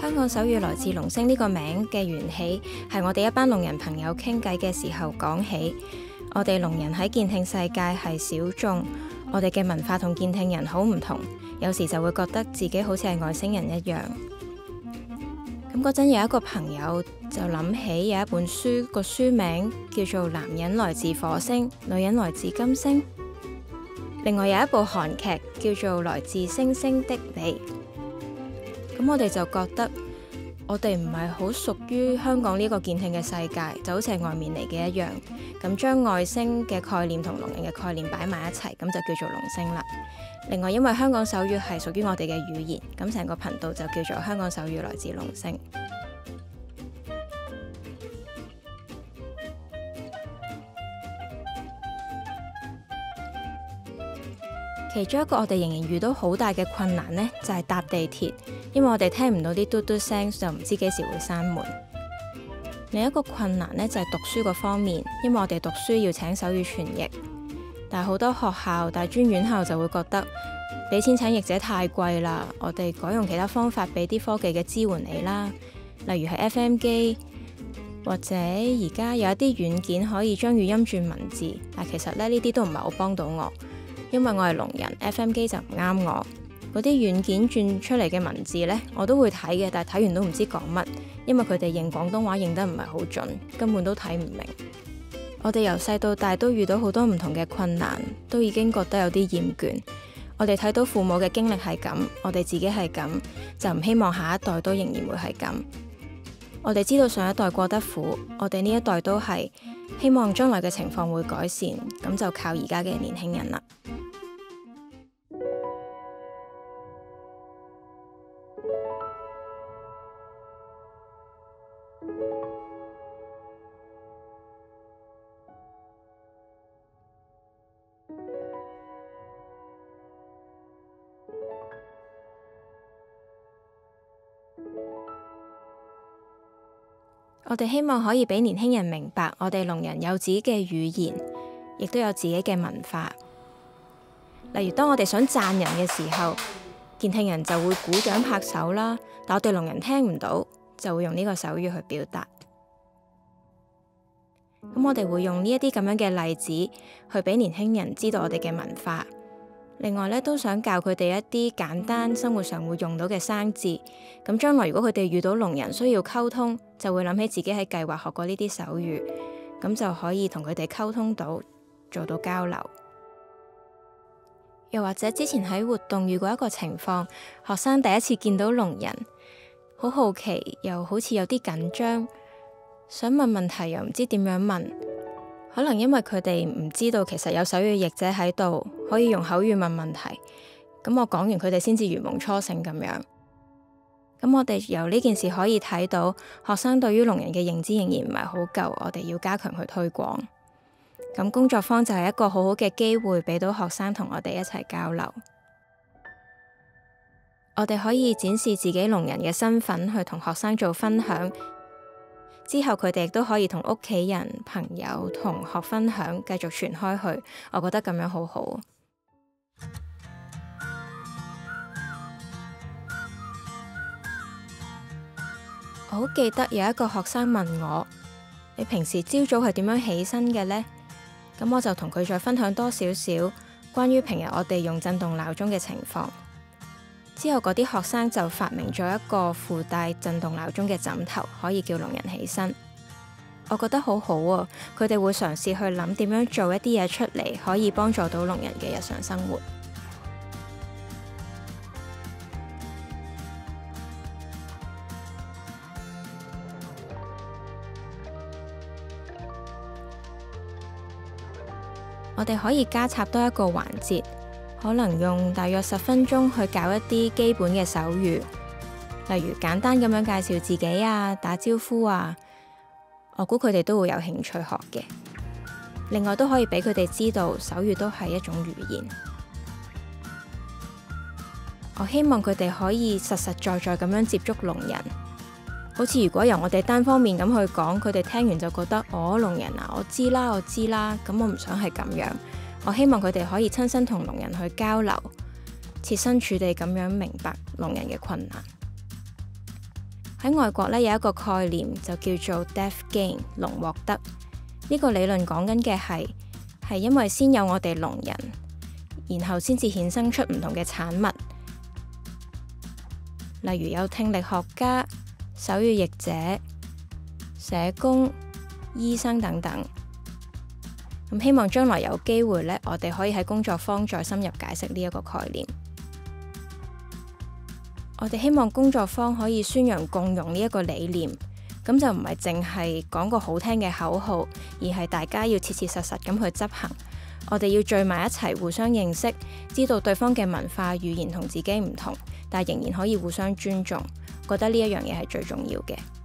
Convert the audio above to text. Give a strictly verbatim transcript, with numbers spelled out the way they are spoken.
香港手語來自龍聲呢個名嘅緣起，係我哋一班聾人朋友傾偈嘅時候講起。我哋聾人喺健聽世界係小眾，我哋嘅文化同健聽人好唔同，有時就會覺得自己好似係外星人一樣。咁嗰陣有一個朋友就諗起有一本書，個書名叫做《男人來自火星，女人來自金星》。另外有一部韓劇叫做《來自星星的你》。咁我哋就覺得我哋唔係好屬於香港呢個健聽嘅世界，就好似係外面嚟嘅一樣。咁將外星嘅概念同聾人嘅概念擺埋一齊，咁就叫做龍聲啦。另外因為香港手語係屬於我哋嘅語言，咁成個頻道就叫做香港手語來自龍聲。其中一個我哋仍然遇到好大嘅困難呢，就係搭地鐵，因為我哋聽唔到啲嘟嘟聲，就唔知幾時會閂門。另一個困難呢，就係讀書嗰方面，因為我哋讀書要請手語傳譯，但係好多學校、大專院校就會覺得俾錢請譯者太貴啦，我哋改用其他方法俾啲科技嘅支援你啦，例如係 F M 機，或者而家有一啲軟件可以將語音轉文字，但其實咧呢啲都唔係好幫到我。因為我係聾人 ，F M 機就唔啱我。嗰啲軟件轉出嚟嘅文字呢，我都會睇嘅，但係睇完都唔知講乜，因為佢哋認廣東話認得唔係好準，根本都睇唔明。我哋由細到大都遇到好多唔同嘅困難，都已經覺得有啲厭倦。我哋睇到父母嘅經歷係咁，我哋自己係咁，就唔希望下一代都仍然會係咁。我哋知道上一代過得苦，我哋呢一代都係希望將來嘅情況會改善，咁就靠而家嘅年輕人啦。我哋希望可以俾年輕人明白，我哋聾人有自己嘅語言，亦都有自己嘅文化。例如當我哋想讚人嘅時候，健聽人就會鼓掌拍手啦，但我哋聾人聽唔到，就會用呢個手語去表達。咁我哋會用呢一啲咁樣嘅例子去俾年輕人知道我哋嘅文化。另外咧，都想教佢哋一啲簡單生活上會用到嘅生字。咁將來如果佢哋遇到聾人需要溝通，就會諗起自己喺計劃學過呢啲手語，咁就可以同佢哋溝通到，做到交流。又或者之前喺活動遇過一個情況，學生第一次見到聾人，好好奇，又好似有啲緊張，想問問題又唔知點樣問。可能因為佢哋唔知道其實有手語譯者喺度，可以用口語問問題。咁我講完佢哋先至如夢初醒咁樣。咁我哋由呢件事可以睇到，學生對於聾人嘅認知仍然唔係好夠，我哋要加強去推廣。咁工作坊就係一個好好嘅機會，俾到學生同我哋一齊交流。我哋可以展示自己聾人嘅身份，去同學生做分享。之後佢哋亦都可以同屋企人、朋友、同學分享，繼續傳開去。我覺得咁樣好好。我好記得有一個學生問我：你平時朝早係點樣起身嘅呢？咁我就同佢再分享多少少關於平日我哋用震動鬧鐘嘅情況。之後嗰啲學生就發明咗一個附帶震動鬧鐘嘅枕頭，可以叫聾人起身。我覺得好好啊！佢哋會嘗試去諗點樣做一啲嘢出嚟，可以幫助到聾人嘅日常生活。我哋可以加插多一個環節，可能用大約十分鐘去教一啲基本嘅手語，例如簡單咁樣介紹自己啊、打招呼啊。我估佢哋都會有興趣學嘅。另外都可以俾佢哋知道手語都係一種語言。我希望佢哋可以實實在在咁樣接觸聾人。好似如果由我哋單方面咁去講，佢哋聽完就覺得哦，聾人啊，我知啦，我知啦。咁我唔想係咁樣。我希望佢哋可以親身同聾人去交流，設身處地咁樣明白聾人嘅困難。 喺外國呢，有一個概念就叫做 death gain 龍獲得。呢個理論講緊嘅係係因為先有我哋聾人，然後先至衍生出唔同嘅產物，例如有聽力學家、手語譯者、社工、醫生等等。咁希望將來有機會呢，我哋可以喺工作坊再深入解釋呢一個概念。我哋希望工作坊可以宣揚共融呢一個理念，咁就唔係淨係講個好聽嘅口號，而係大家要切切實實咁去執行。我哋要聚埋一齊，互相認識，知道對方嘅文化語言同自己唔同，但仍然可以互相尊重。覺得呢一樣嘢係最重要嘅。